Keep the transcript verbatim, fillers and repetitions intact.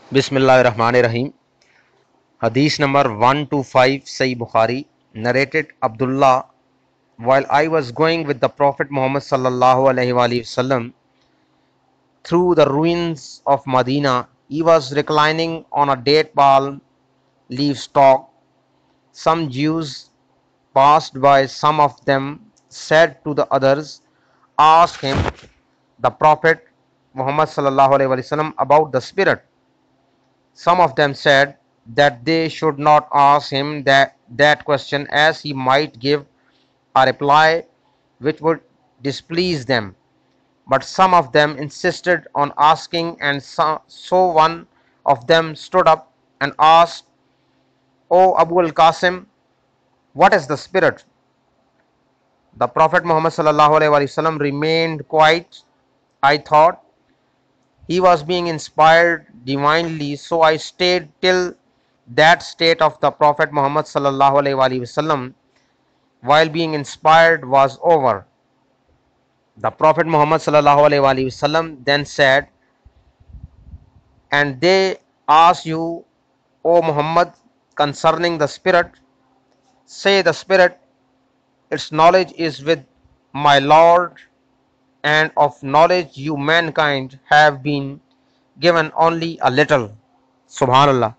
Bismillahirrahmanirrahim. Hadith number one two five, Sahih Bukhari. Narrated Abdullah, while I was going with the Prophet Muhammad sallallahu alaihi wasallam through the ruins of Medina, he was reclining on a date palm leaf stalk. Some Jews passed by. Some of them said to the others, ask him, the Prophet Muhammad sallallahu alaihi wasallam, about the Spirit. Some of them said that they should not ask him that, that question, as he might give a reply which would displease them. But some of them insisted on asking, and so, so one of them stood up and asked, O Abu al Qasim, what is the Spirit? The Prophet Muhammad sallallahu alaihi wasallam remained quiet. I thought he was being inspired divinely, so I stayed till that state of the Prophet Muhammad sallallahu alaihi wasallam while being inspired was over. The Prophet Muhammad sallallahu alaihi wasallam then said, and they ask you, O Muhammad, concerning the Spirit, say the Spirit, its knowledge is with my Lord, and of knowledge you mankind have been given only a little. Subhanallah.